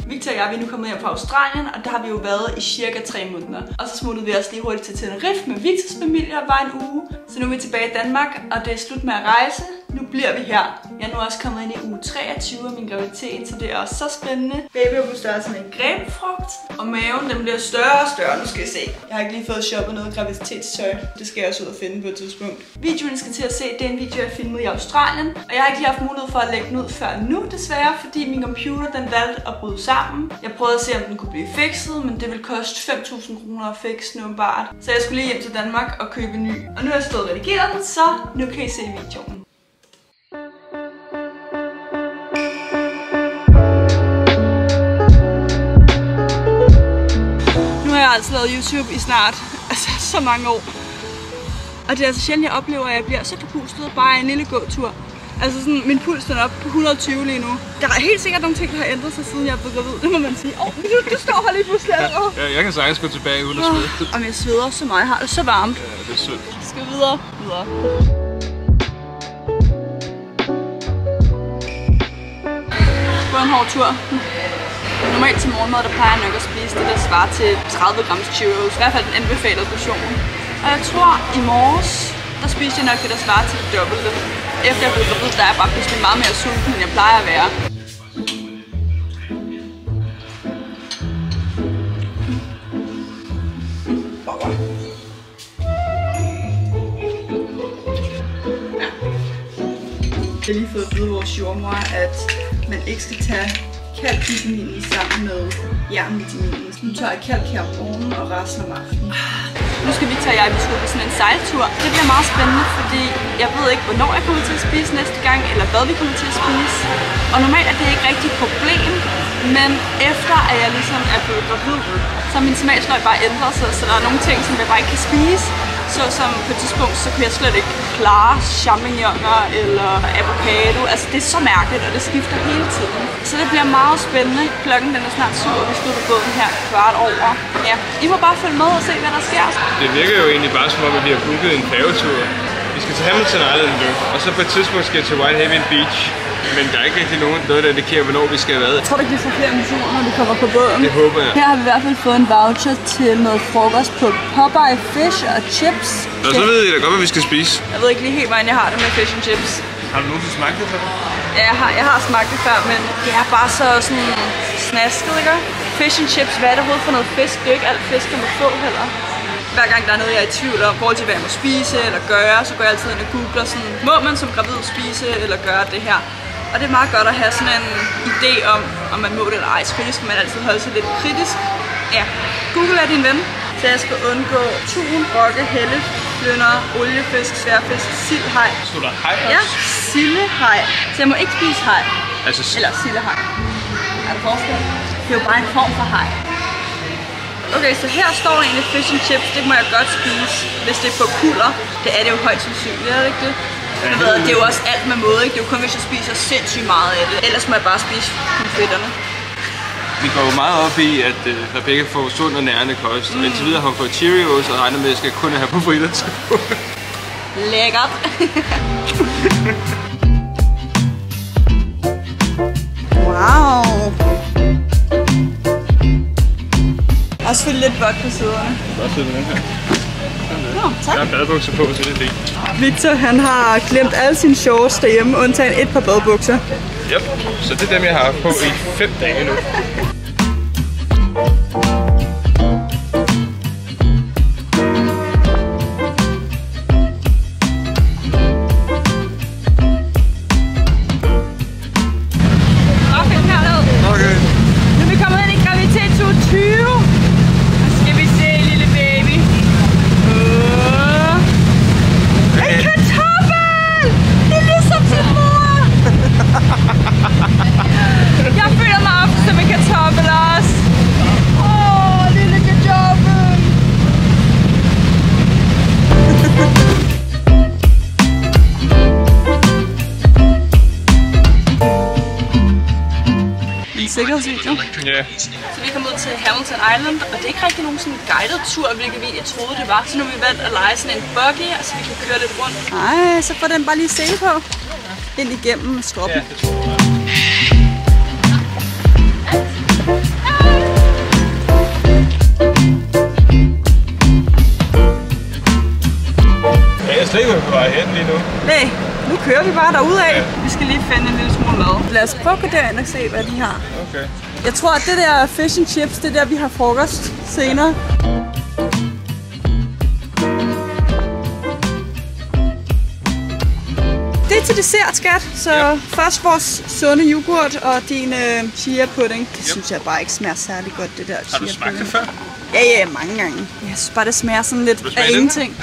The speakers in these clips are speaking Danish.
Victor og jeg er nu kommet hjem fra Australien, og der har vi jo været i cirka 3 måneder. Og så smuttede vi også lige hurtigt til Tenerife med Victors familie og var en uge. Så nu er vi tilbage i Danmark, og det er slut med at rejse. Nu bliver vi her. Jeg er nu også kommet ind i uge 23 af min graviditet, så det er også så spændende. Baby er på størrelse med en grebfrugt, og maven den bliver større og større. Nu skal I se. Jeg har ikke lige fået shoppet noget graviditetstøj. Det skal jeg også ud og finde på et tidspunkt. Videoen, I skal til at se, det er en video, jeg filmede i Australien. Og jeg har ikke lige haft mulighed for at lægge den ud før nu, desværre, fordi min computer den valgte at bryde sammen. Jeg prøvede at se, om den kunne blive fikset, men det ville koste 5.000 kroner at fikse nu bare. Så jeg skulle lige hjem til Danmark og købe ny. Og nu har jeg stået og redigeret den, så nu kan I se videoen. Jeg har altså lavet YouTube i snart så mange år. Og det er altså sjældent, jeg oplever, at jeg bliver så forpustet bare en lille gåtur. Altså sådan, min puls den er op på 120 lige nu. Der er helt sikkert nogle ting, der har ændret sig, siden jeg er blevet gravid. Det må man sige. Du står her lige pludselig. Ja, jeg kan sagtens gå tilbage uden at svede. Og jeg sveder så meget. Jeg har det så varmt. Ja, det er sødt. Vi skal videre. Det var en hård tur. Normalt til morgenmad, der plejer jeg nok at spise det, der svarer til 30 gram Cheerios. I hvert fald den anbefalede portion. Og jeg tror, i morges, der spiste jeg nok det, der svarer til det dobbelte. Efter jeg blev gravid, der er jeg bare pludselig meget mere sulten, end jeg plejer at være. Ja. Jeg har lige fået at vide vores jordmor, at man ikke skal tage kalkvitaminen sammen med jernvitaminen. Nu tager jeg kalk her om morgenen og resten om aftenen. Nu skal Victor og jeg på sådan en sejltur. Det bliver meget spændende, fordi jeg ved ikke, hvornår jeg kommer til at spise næste gang, eller hvad vi kommer til at spise. Og normalt er det ikke rigtig et problem, men efter at jeg ligesom er blevet gravid, så har min smagsløg bare ændret sig, så der er nogle ting, som jeg bare ikke kan spise. Så som på et tidspunkt, så kan jeg slet ikke klare champignoner eller avocado. Altså det er så mærkeligt, og det skifter hele tiden. Så det bliver meget spændende. Klokken den er snart 7, og vi står på båden her 15:15. Ja, I må bare følge med og se, hvad der sker. Det virker jo egentlig bare som om, at vi har booket en færgetur. Vi skal til Hamilton Island nu, og så på et tidspunkt skal jeg til Whitehaven Beach. Men der er ikke rigtig noget, der indikerer, hvornår vi skal have været. Jeg tror ikke, vi får flere missioner, når vi kommer på båden. Det håber jeg. Her har vi i hvert fald fået en voucher til noget frokost på Popeye Fish og chips. Og så ved I da godt, hvad vi skal spise. Jeg ved ikke lige helt, hvordan jeg har det med fish and chips. Har du nogensinde smagt det før? Ja, jeg har smagt det før, men det er bare så sådan snasket, ikke? Fish and chips, hvad er det overhovedet for noget fisk? Det er jo ikke alt fisk, man må få heller. Hver gang der er noget, jeg er i tvivl om, forhold til hvad jeg må spise eller gøre, så går jeg altid ind og googler sådan, må man som gravid spise eller gøre det her? Og det er meget godt at have sådan en idé om man må det eller ej. Selvfølgelig skal man altid holde sig lidt kritisk. Ja, Google er din ven. Så jeg skal undgå tun, rokke, helle, flynder, oliefisk, sværfisk, sildhaj. Så der haj også? Ja, sildehaj. Så jeg må ikke spise haj. Altså eller sildehaj. Er der forskel? Det er jo bare en form for haj. Okay, så her står egentlig fish and chips. Det må jeg godt spise, hvis det er på kulder. Det er det jo højt sandsynligt, er det ikke det? Det er jo også alt med måde, ikke? Det er jo kun, hvis jeg spiser sindssygt meget af det. Ellers må jeg bare spise fedterne. Vi går jo meget op i, at Rebecca får sund og nærende kost. Og indtil videre har hun fået Cheerios, og regner med, at jeg skal kun have pomfritter til. Lækkert! Wow! Og selvfølgelig lidt vådt på siderne. Godt sidde den her. Nå, tak. Jeg har badebukser på, så det er det. Victor, han har glemt alle sine shorts derhjemme, undtagen et par badebukser. Yep. Så det er dem, jeg har haft på i 5 dage nu. Jeg føler mig op som en kartoffel også. Lille kartoffel. Sikkerhedsvideo. Ja. Så vi kom ud til Hamilton Island, og det er ikke rigtig nogen sådan guided tur, hvilket vi troede det var. Så nu har vi valgt at lege sådan en buggy, og så vi kan køre lidt rundt. Nej, så får den bare lige sele på. Ind igennem stroppen. Ja, Lad os prøve at gå derind og se, hvad de har. Okay. Jeg tror, at det der fish and chips, det er der, vi har frokost senere. Det er til dessert, skat. Så først vores sunde yoghurt og din chia pudding. Det synes jeg bare ikke smager særlig godt, det der chia pudding. Har du smagt det før? Ja, mange gange. Jeg synes bare, det smager sådan lidt af ingenting.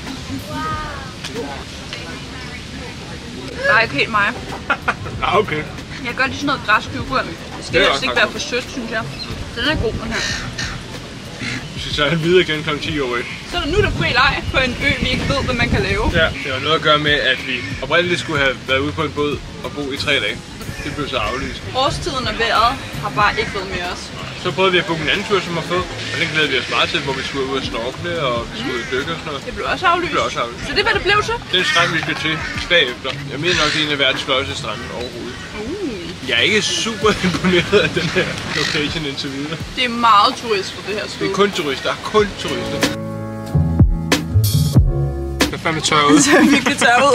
Nej, ikke helt mig. Okay. Jeg kan godt lide sådan noget græsk yoghurt. Det skal helst ikke være for sødt, synes jeg. Den er god, den her. Vi skal sejle videre igen kl. 10 over 1. Så nu er der fri leg på en ø, vi ikke ved, hvad man kan lave. Ja, det har noget at gøre med, at vi oprindeligt skulle have været ude på en båd og bo i 3 dage. Det blev så aflyst. Årstiden og vejret har bare ikke været med os. Så prøvede vi at booke en anden tur, som var fed. Og den glædede vi os meget til, hvor vi skulle ud og snorkle og vi skulle ud og dykke og sådan noget. Det blev også aflyst. Så det er, hvad det blev så? Den strand, vi skal til bagefter. Jeg mener nok, det er en af verdens fløjeste strande overhovedet. Jeg er ikke super imponeret af den her location indtil videre. Det er meget turist for det her sted. Det er kun turister. Kun turister. Det er fandme tør ud. Det er virkelig tør ud.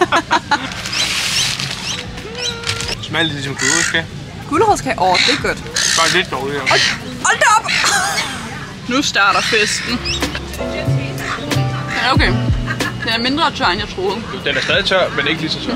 Smager lidt ligesom gulerodskage. Gulerodskage? Det er godt. Bare lidt dårligere. Hold da op! Nu starter festen. Ja, okay. Den er mindre tør, end jeg troede. Den er stadig tør, men ikke lige så tør.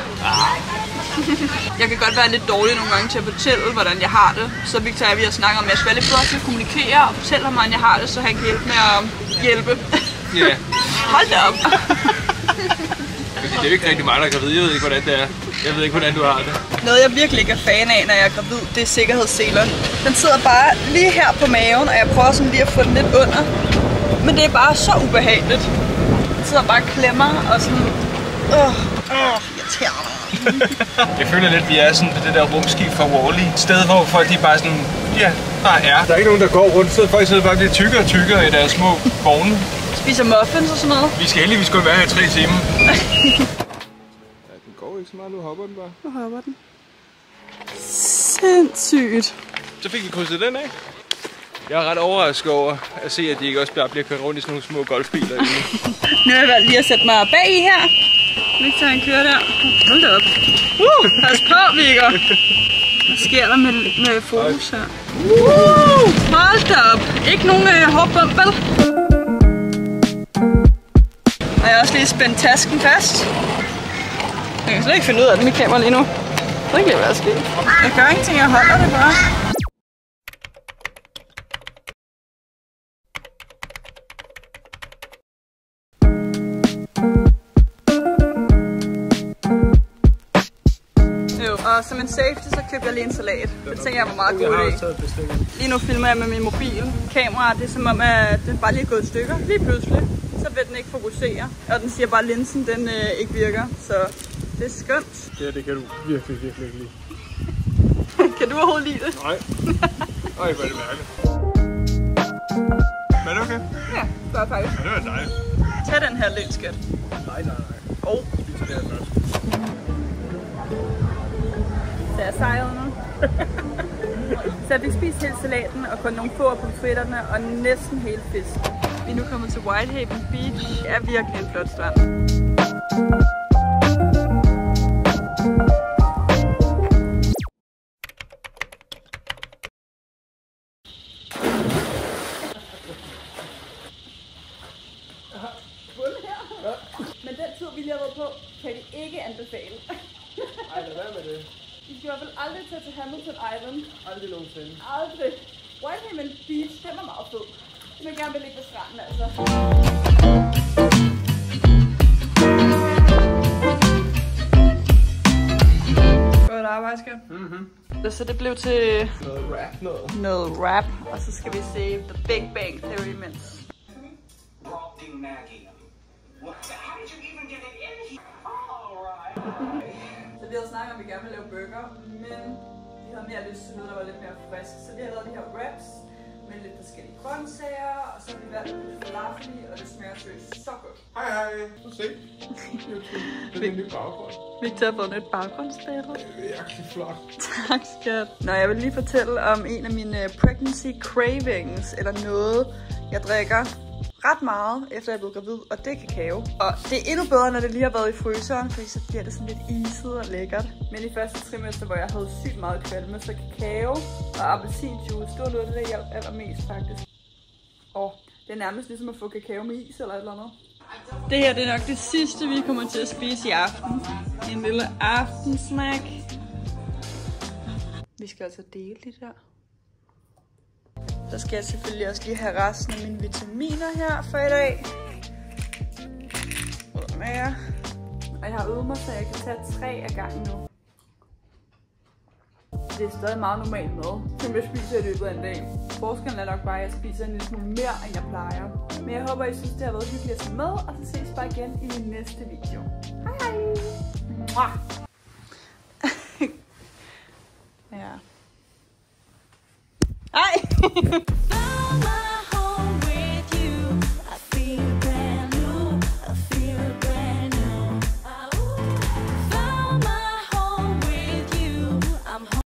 Jeg kan godt være lidt dårlig nogle gange til at fortælle, hvordan jeg har det. Så Victor og vi har snakket om, at jeg skal være lidt bedre til at kommunikere og fortælle ham, hvordan jeg har det, så han kan hjælpe med at hjælpe. Ja. Hold da op! Det er jo ikke rigtig mig, der er gravid. Jeg ved ikke, hvordan det er. Jeg ved ikke, hvordan du har det. Noget, jeg virkelig ikke er fan af, når jeg er gravid, det er sikkerhedsselerne. Den sidder bare lige her på maven, og jeg prøver sådan lige at få den lidt under. Men det er bare så ubehageligt. Den sidder bare og klemmer og sådan... irriterende. Jeg føler lidt, at vi er sådan på det der rumskib fra Wall-E. Et sted, hvor folk de bare sådan... Ja, bare er. Der er ikke nogen, der går rundt. Så folk sidder bare og bliver tykkere og tykkere i deres små vogne. Spiser muffins og sådan noget. Vi skal heldigvis kun være her i 3 timer. Ja, den går ikke så meget. Nu hopper den bare. Nu hopper den. Sindssygt. Så fik vi krydset den af. Jeg er ret overrasket over at se, at de ikke også bare bliver kørt rundt i sådan nogle små golfbiler. Nu har jeg valgt lige at sætte mig bag i her. Victor han kører der. Hold da op. Pas på, Viggo. Hvad sker der med fokus her? Hold da op. Ikke nogen hopbomb, vel? Og jeg har også lige spændt tasken fast. Jeg kan slet ikke finde ud af det med kamera lige nu. Så kan det være sket. Jeg gør ingenting, jeg holder det bare. Og som en safety, så købte jeg lige en salat. Det tænker jeg var meget god idé. Lige nu filmer jeg med min mobil. Kamera, det er som om, at den bare lige er gået i stykker. Lige pludselig, så vil den ikke fokusere. Og den siger bare, at linsen den ikke virker. Så det er skønt. Ja, det kan du virkelig ikke lide. Kan du overhovedet lide det? Nej. Øj, hvor er det mærkeligt. Men er det okay? Ja, det var faktisk. Ja, det var dejligt. Tag den her lidt, skat. Nej. Vi tager det her først. Så jeg sejrede nu. Så jeg fik spist hele salaten og kun nogle få af pomfritterne og næsten hele fisken. Vi er nu kommet til Whitehaven Beach. Det er virkelig en flot strand. Men den tur, vi lige har været på, kan vi ikke anbefale. Ej, lad være med det. Vi skal i hvert fald aldrig tage til Hamilton Island. Aldrig nogensinde. Aldrig. Whitehaven Beach, den var meget fed. Jeg vil gerne vil ligge på stranden, altså. Godt arbejde, skat. Så det blev til noget rap, og så skal vi se The Big Bang Theory imens. Så vi havde snakket om, at vi gerne ville lave burger, men vi havde mere lyst til noget, der var lidt mere frisk. Så vi har lavet de her wraps med lidt forskellige grøntsager, og så har vi valgt lidt falafel i, og det smager seriøst så godt. Hej. Du se. Det er en ny baggrund. Victor har fået nyt baggrundsbillede. Det er virkelig flot. Tak, skat. Nå, jeg vil lige fortælle om en af mine pregnancy cravings, eller noget, jeg drikker ret meget, efter jeg er blevet gravid, og det er kakao. Og det er endnu bedre, når det lige har været i fryseren, fordi så bliver det sådan lidt iset og lækkert. Men i første trimester, hvor jeg havde sygt meget kvalme, så kakao og appelsinjuice, det var noget af det, der hjalp allermest faktisk. Og det er nærmest ligesom at få kakao med is eller et eller andet. Det her det er nok det sidste, vi kommer til at spise i aften. En lille aftensnack. Vi skal altså dele det der. Så skal jeg selvfølgelig også lige have resten af mine vitaminer her for i dag. Og jeg har øvet mig, så jeg kan tage 3 af gangen nu. Det er stadig meget normalt mad, som jeg spiser i løbet af en dag. Forskellen er nok bare, at jeg spiser en lille smule mere, end jeg plejer. Men jeg håber, I synes, det har været hyggeligt at se med, og så ses bare igen i min næste video. Hej hej! Ja. Hej!